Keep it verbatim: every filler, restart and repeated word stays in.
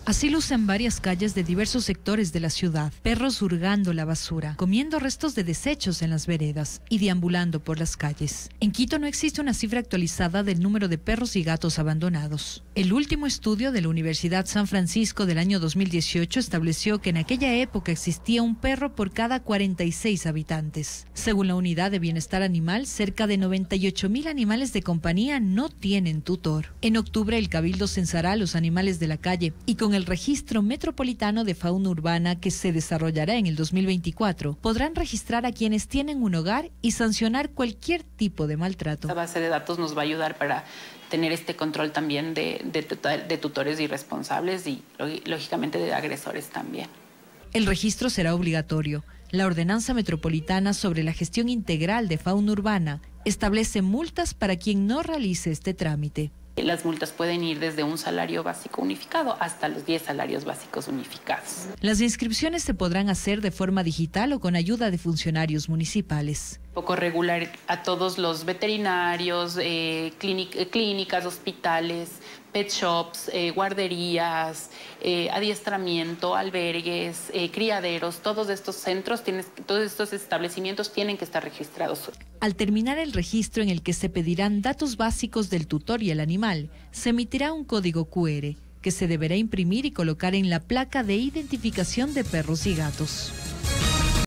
Así lucen varias calles de diversos sectores de la ciudad, perros hurgando la basura, comiendo restos de desechos en las veredas y deambulando por las calles. En Quito no existe una cifra actualizada del número de perros y gatos abandonados. El último estudio de la Universidad San Francisco del año dos mil dieciocho estableció que en aquella época existía un perro por cada cuarenta y seis habitantes. Según la Unidad de Bienestar Animal, cerca de noventa y ocho mil animales de compañía no tienen tutor. En octubre, el Cabildo censará a los animales de la calle y con el registro metropolitano de fauna urbana que se desarrollará en el dos mil veinticuatro, podrán registrar a quienes tienen un hogar y sancionar cualquier tipo de maltrato. La base de datos nos va a ayudar para tener este control también de, de, de tutores irresponsables y, lógicamente, de agresores también. El registro será obligatorio. La Ordenanza Metropolitana sobre la Gestión Integral de Fauna Urbana establece multas para quien no realice este trámite. Las multas pueden ir desde un salario básico unificado hasta los diez salarios básicos unificados. Las inscripciones se podrán hacer de forma digital o con ayuda de funcionarios municipales. Un poco regular a todos los veterinarios, eh, clínic, clínicas, hospitales, pet shops, eh, guarderías, eh, adiestramiento, albergues, eh, criaderos, todos estos centros, tienes, todos estos establecimientos tienen que estar registrados. Al terminar el registro en el que se pedirán datos básicos del tutor y el animal, se emitirá un código cu erre que se deberá imprimir y colocar en la placa de identificación de perros y gatos.